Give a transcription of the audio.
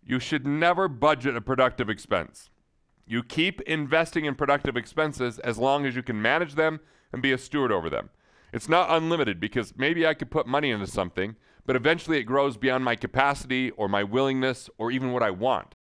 You should never budget a productive expense. You keep investing in productive expenses as long as you can manage them and be a steward over them. It's not unlimited because maybe I could put money into something, but eventually it grows beyond my capacity or my willingness or even what I want.